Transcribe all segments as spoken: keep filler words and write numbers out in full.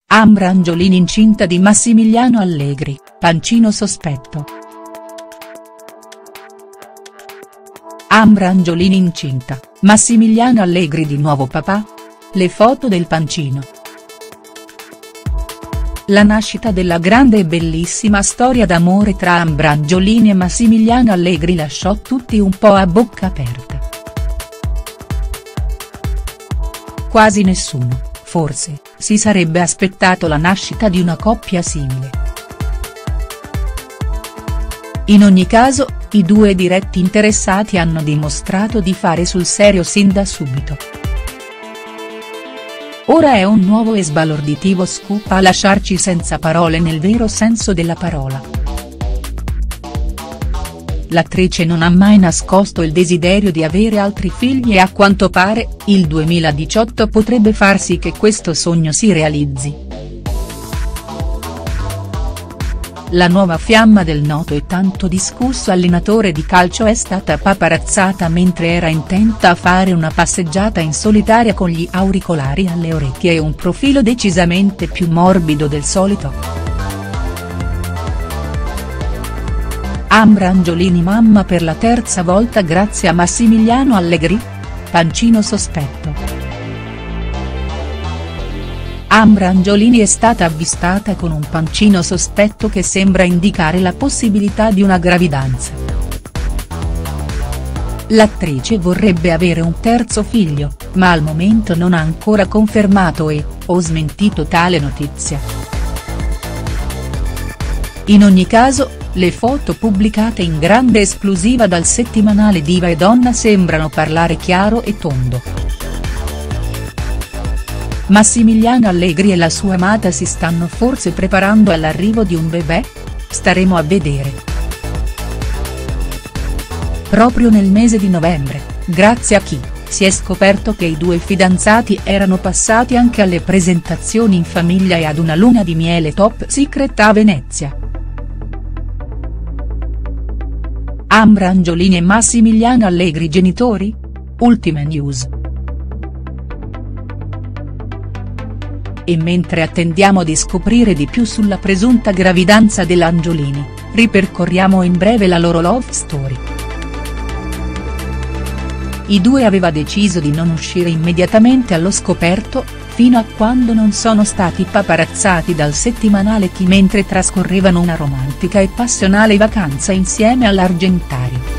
Ambra Angiolini incinta di Massimiliano Allegri, pancino sospetto. Ambra Angiolini incinta, Massimiliano Allegri di nuovo papà? Le foto del pancino. La nascita della grande e bellissima storia d'amore tra Ambra Angiolini e Massimiliano Allegri lasciò tutti un po' a bocca aperta. Quasi nessuno, forse, si sarebbe aspettato la nascita di una coppia simile. In ogni caso, i due diretti interessati hanno dimostrato di fare sul serio sin da subito. Ora è un nuovo e sbalorditivo scoop a lasciarci senza parole nel vero senso della parola. L'attrice non ha mai nascosto il desiderio di avere altri figli e a quanto pare, il duemiladiciotto potrebbe far sì che questo sogno si realizzi. La nuova fiamma del noto e tanto discusso allenatore di calcio è stata paparazzata mentre era intenta a fare una passeggiata in solitaria con gli auricolari alle orecchie e un profilo decisamente più morbido del solito. Ambra Angiolini mamma per la terza volta grazie a Massimiliano Allegri? Pancino sospetto. Ambra Angiolini è stata avvistata con un pancino sospetto che sembra indicare la possibilità di una gravidanza. L'attrice vorrebbe avere un terzo figlio, ma al momento non ha ancora confermato e, o smentito tale notizia. In ogni caso, le foto pubblicate in grande esclusiva dal settimanale Diva e Donna sembrano parlare chiaro e tondo. Massimiliano Allegri e la sua amata si stanno forse preparando all'arrivo di un bebè? Staremo a vedere. Proprio nel mese di novembre, grazie a chi, si è scoperto che i due fidanzati erano passati anche alle presentazioni in famiglia e ad una luna di miele top secret a Venezia. Ambra Angiolini e Massimiliano Allegri genitori? Ultime news. E mentre attendiamo di scoprire di più sulla presunta gravidanza della Angiolini, ripercorriamo in breve la loro love story. I due aveva deciso di non uscire immediatamente allo scoperto, fino a quando non sono stati paparazzati dal settimanale Chi mentre trascorrevano una romantica e passionale vacanza insieme all'Argentario.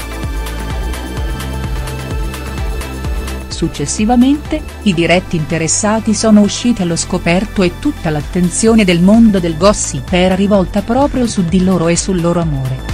Successivamente, i diretti interessati sono usciti allo scoperto e tutta l'attenzione del mondo del gossip era rivolta proprio su di loro e sul loro amore.